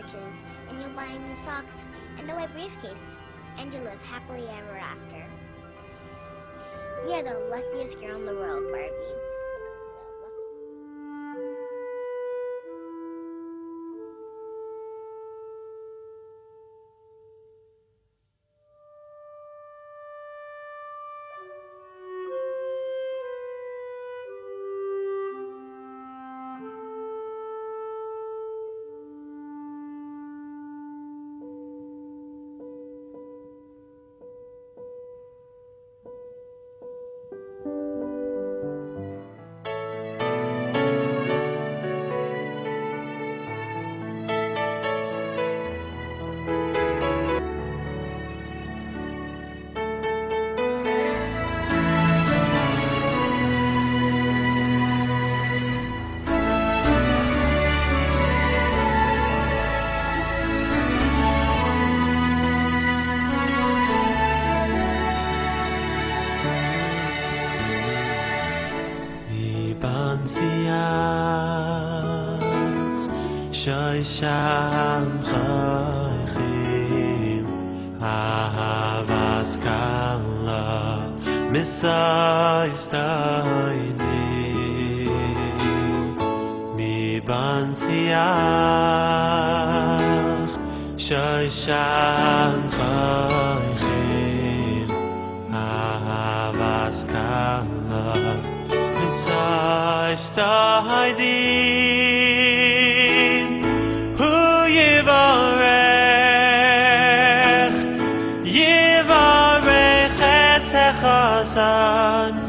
sandwiches, and you'll buy new socks and a white briefcase, and you'll live happily ever after. You're the luckiest girl in the world, Barbie. Sham chaychim ahavas kala misaystayni mi bansiach sham chaychim ahavas kala misaystayni Yivarech et Chazan